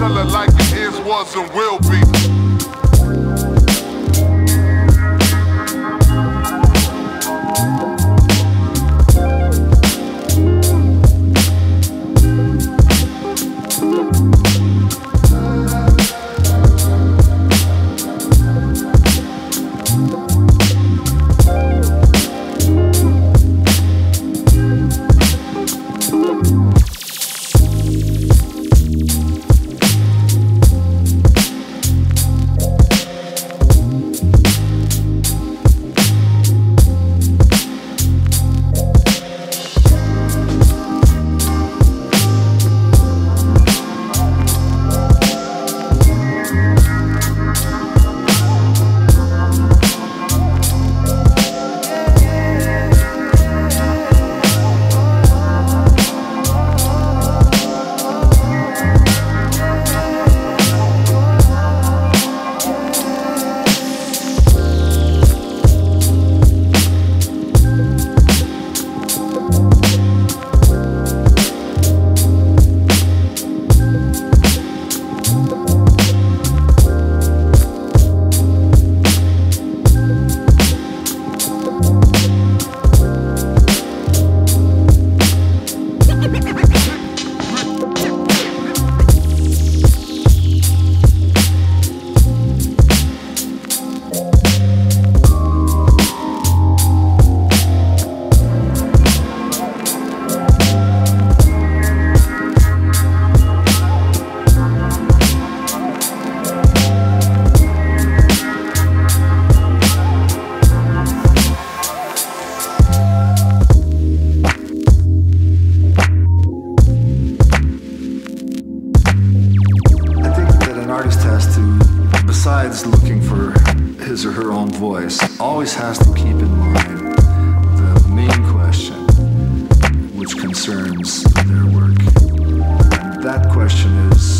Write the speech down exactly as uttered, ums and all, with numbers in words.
tell it like it is, was, and will be. Besides looking for his or her own voice, always has to keep in mind the main question, which concerns their work. And that question is,